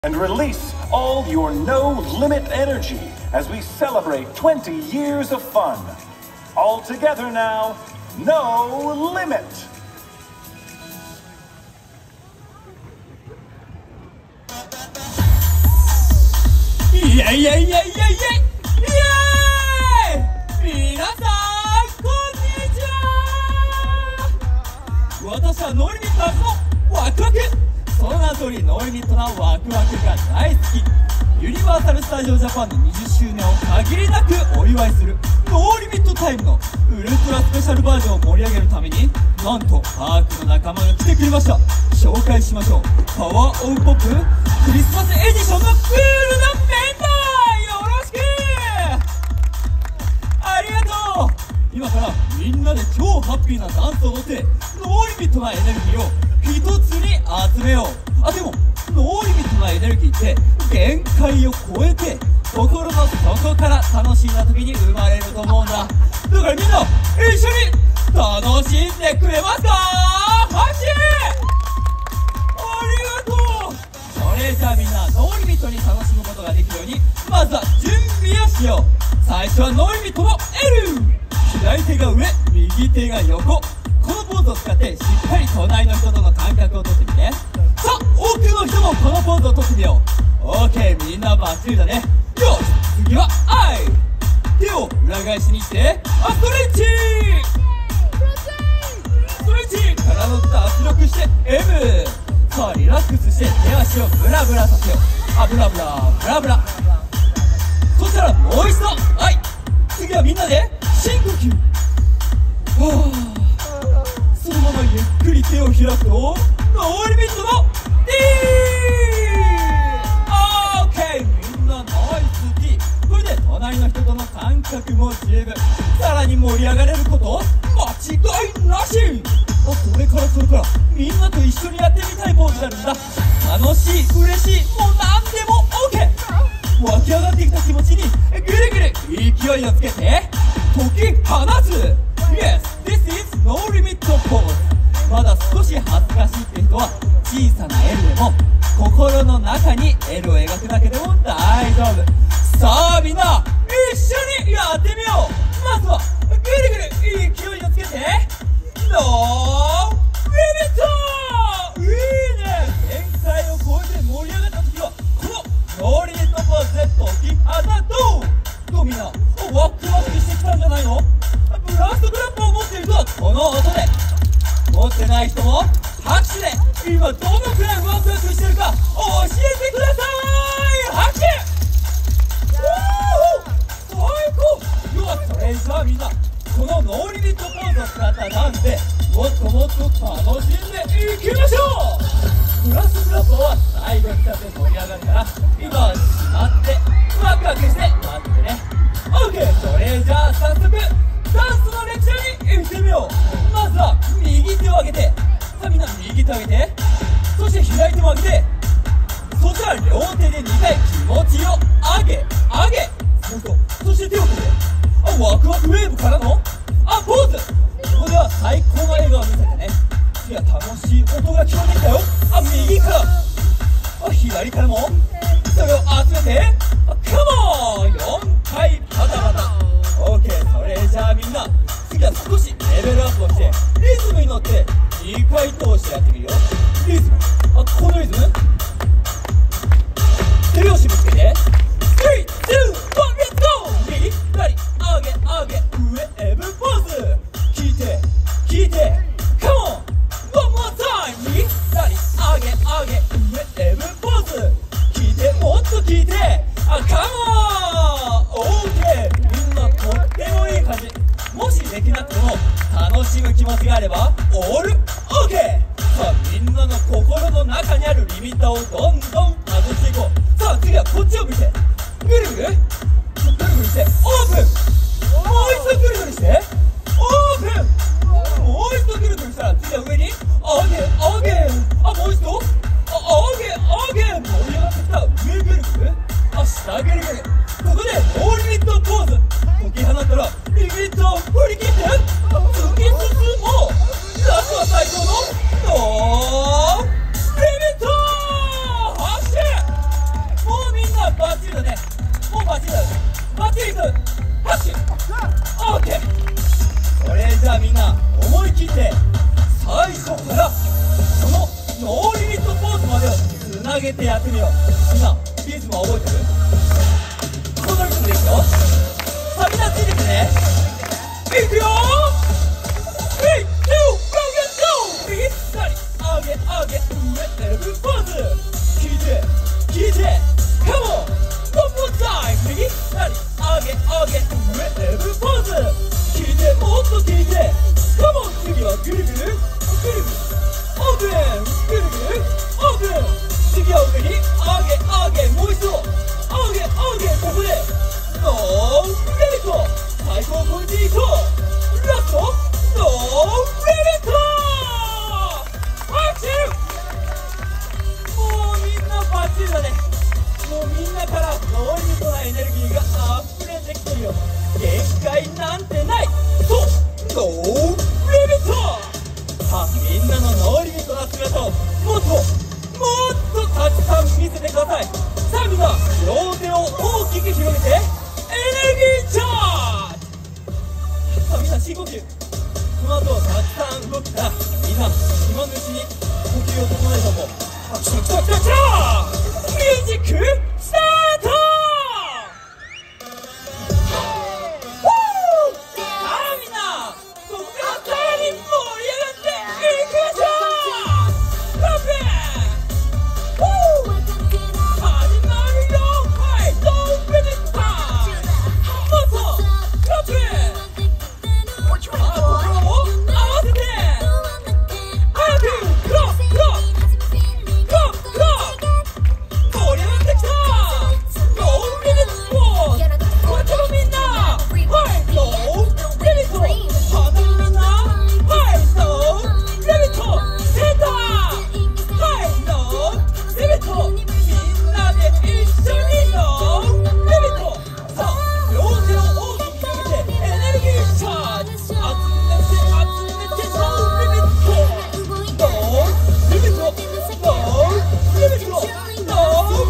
And release all your no-limit energy as we celebrate 20 years of fun. All together now, no limit! イエイイエイイエイイエイイエイイエーイ！皆さんこんにちは。私はノーリミット初のワクワク、その名の通りノーリミットなワクワクが大好き。ユニバーサル・スタジオ・ジャパンの20周年を限りなくお祝いするノーリミットタイムのウルトラスペシャルバージョンを盛り上げるために、なんとパークの仲間が来てくれました。紹介しましょう。パワーオブポップクリスマスエディションのクールなメンバー、よろしく。ありがとう。今からみんなで超ハッピーなダンスを踊ってノーリミットなエネルギーを一つに集めよう。でもノーリミットなエネルギーって限界を超えて心の底から楽しんだ時に生まれると思うんだ。だからみんな一緒に楽しんでくれますか？拍手！ありがとう。それじゃあみんなノーリミットに楽しむことができるようにまずは準備をしよう。最初はノーリミットの L、 左手が上右手が横、このポーズを使ってしっかり隣の人との間隔をとってみて。さあ奥の人もこのポーズをとってみよう。 OK、 みんなバッチリだね。よし次はアイ、手を裏返しにしてストレッチ、ストレッチ、体を脱力して M。 さあリラックスして手足をブラブラさせよう。ブラブラブラブラ。そしたらもう一度はい、次はみんなで深呼吸。そのままゆっくり手を開くとノーリミットの D。 OK、 みんなナイス D。 これで隣の人との感覚も十分、さらに盛り上がれること間違いなし。それからみんなと一緒にやってみたいポーズがあるんだ。楽しい、嬉しい、もう何でも OK。 湧き上がってきた気持ちにぐるぐる勢いをつけて解き放つ。 Yes, this is no limit pose。 まだ少し恥ずかしいって人は小さな L でも心の中に L を描くだけでも大丈夫。さあみんな一緒にやってみよう。まずはぐるぐる勢いをつけてノーリミット。いいね。限界を超えて盛り上がった時はこのノーリミットポーズで解き放とう。どうみんなワクワクしてきたんじゃないの？ブラストクラップを持っている人はこの音で、持ってない人も拍手で今どのくらいワクワクしてるか教えてください。拍手！最高！よし、それじゃあみんなこのノーリミットポーズを使ったダンスでもっともっと楽しんでいきましょう。ブラストクラップは最後に使って盛り上がるから今はしまってワクワクして待っててね。 OK、 それじゃあ早速ダンスのレクチャーに行ってみよう。まずは右手を上げて、さあみんな右手を上げて、そして左手も上げて、そしたら両手で2回気持ちを上げ上げ、そして手を振って、ワクワクウェーブからのポーズ。ここでは最高の笑顔を見せてね。次は楽しい音が聞こえてきたよ。右から左からもそれを集めてカモン4回パタパタ。 OK、 それじゃあみんな次は少しレベルアップをしてリズムに乗って2回通してやってみるよ。リズム、このリズム手拍子ぶつけて 3、2、1、レッツゴー。右左上げ上げ上エブポーズ。聞いて聞いてカモン One more time。 右左上げ上げ上エブポーズ。聞いてもっと聞いてカモン OK。 みんなとってもいい感じ。もしできなくても楽しむ気持ちがあればオール OK。 さあみんなの心の中にあるリミッターをどんどん外していこう。さあ次はこっちを見てぐるぐるぐるぐるしてオープン。もう一度ぐるぐるしてオープン。もう一度ぐるぐるしたら次は上に上げ上げもう一度上げ上げ。盛り上がってきた。上ぐるぐる下ぐるぐる。ここでノーリミットポーズ解き放ったらリミットを振り切って突き進もう。ラストは最高のノーリミット。拍手！ オッケー。それじゃあみんな思い切って最初からそのノーリミットポーズまでをつなげてやってみよう。みんなリズムは覚えてる？このリズムでいくよ。さあみんなついてきてね。いくよー。3、2、1、右左上げ上げ上エルポーズ。聞いて聞いてカモン。one more time 右左上げ上げ上エルポーズ。聞いてもっと聞いてカモン。次はぐるぐるぐるぐるオープン。ぐるぐるオープン。次は上に上げ上げもう一度上げ上げ。ここでノーレビト最高超えていこう。ラストノーレビトアクション。もうみんなバッチリだね。もうみんなからノーリミットなエネルギーが溢れてきてるよ。限界なんてない。そうノーリミット。さあみんなのノーリミットな姿をもっとたくさん見せてください。さあみんな両手を大きく広げてエネルギーチャージ。さあみんな深呼吸。この後たくさん動くからみんな今のうちに呼吸を整えると思う。チャチャチャチャミュージックスタート。さあみんなここからさらに盛り上がっていきましょう。クラップ始まるよ。はいノーリミットタイム。もっとクラップ。さあ心を合わせて早くクラップクラップクラップクラップ。盛り上がってきた。ノーリミットスポーツ。こっちもみんなはいノーリミット。反対のみんなはいノーリミット。センターはいノーリミット。みんなで一緒にノーリミット。さあ両手を大きく広げてエネルギーチャージ。集めてノーリミット。ノーリミットノーリミットノーリミット。レッツダ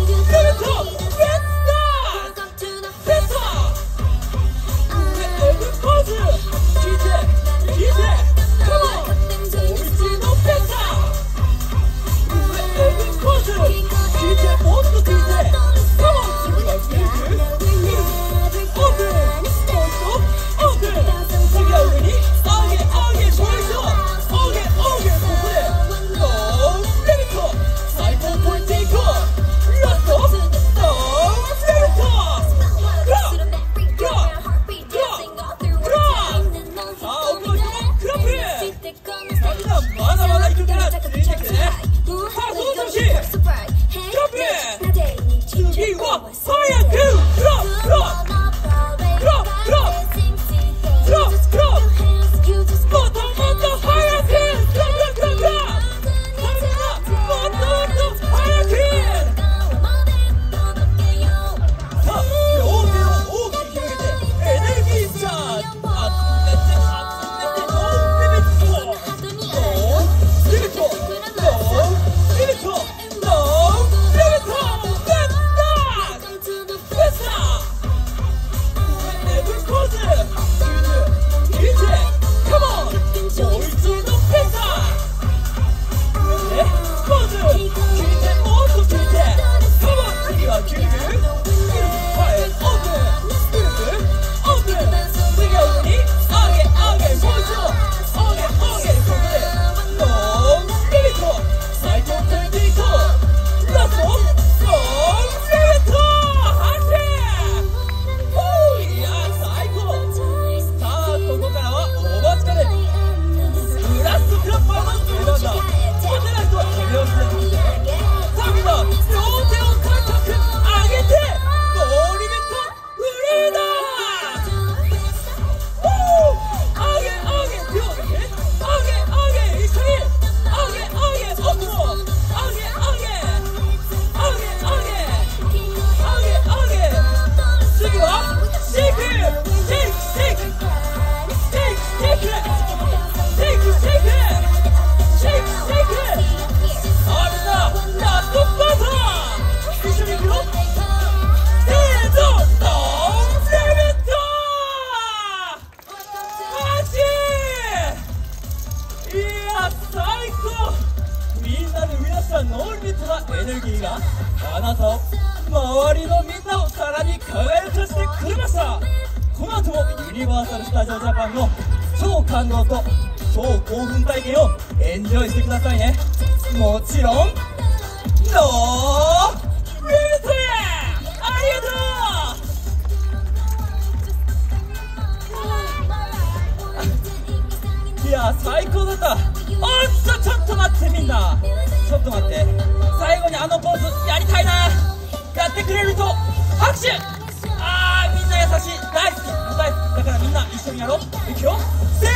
ンス。センター上エルポーズ。聞いて聞いてカモン。もう一度センター上エルポーズ。聞いてもっと聞いてカモン。次はぐるぐるぐるぐるオープン。もう一度オープン。次は上に上げ上げもう一度上げ上げ。ここでノーリミット最高超えていこう。ラストノーリミット。クラップクラップクラップクラップ。さあ奥の人もクラップ。さあみんなまだまだ行くからついてきてね。さあその調子クラップ。次は早くクラップクラップクラップクラップクラップクラップ。もっともっと早くクラップクラップクラップ。さあみんなもっともっと早く。さあ両手を大きく広げてエネルギーチャージ。集めてノーリミットノーリミットノーリミットノーリミット。レッツダンス。 エネルギーがあなたを周りのみんなをさらに輝かせてくれました。この後もユニバーサル・スタジオ・ジャパンの超感動と超興奮体験をエンジョイしてくださいね。もちろんノーリミットへありがとう。いや最高だった。ちょっと待ってみんな、ちょっと待って、最後にあのポーズやりたいな。やってくれる人拍手。みんな優しい、大好きだからみんな一緒にやろう。いくよ、せ